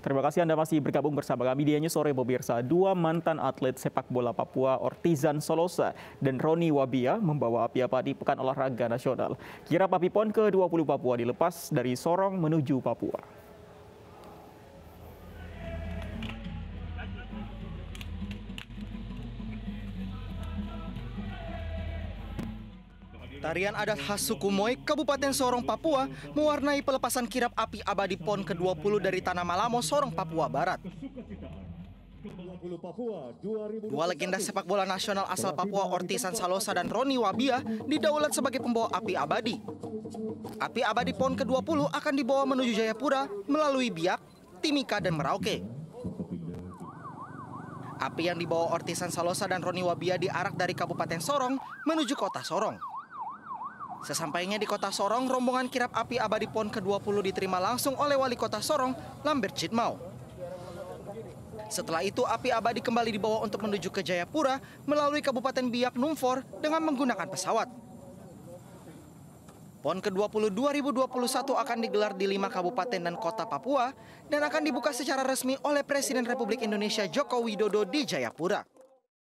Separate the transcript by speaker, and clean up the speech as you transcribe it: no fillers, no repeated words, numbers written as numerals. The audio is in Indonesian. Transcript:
Speaker 1: Terima kasih Anda masih bergabung bersama kami di News Sore pemirsa. Dua mantan atlet sepak bola Papua, Ortizan Salosa dan Roni Wabia membawa api abadi Pekan Olahraga Nasional. Kirap api PON ke-20 Papua dilepas dari Sorong menuju Papua.
Speaker 2: Tarian adat khas suku Moy, Kabupaten Sorong, Papua, mewarnai pelepasan kirap api abadi PON ke-20 dari Tanah Malamo, Sorong, Papua Barat. Dua legenda sepak bola nasional asal Papua, Ortizan Salosa dan Roni Wabia, didaulat sebagai pembawa api abadi. Api abadi PON ke-20 akan dibawa menuju Jayapura melalui Biak, Timika, dan Merauke. Api yang dibawa Ortizan Salosa dan Roni Wabia diarak dari Kabupaten Sorong menuju Kota Sorong. Sesampainya di Kota Sorong, rombongan kirap api abadi PON ke-20 diterima langsung oleh Wali Kota Sorong, Lambert Chitmau. Setelah itu, api abadi kembali dibawa untuk menuju ke Jayapura melalui Kabupaten Biak Numfor dengan menggunakan pesawat. PON ke-20 2021 akan digelar di 5 kabupaten dan kota Papua dan akan dibuka secara resmi oleh Presiden Republik Indonesia Joko Widodo di Jayapura.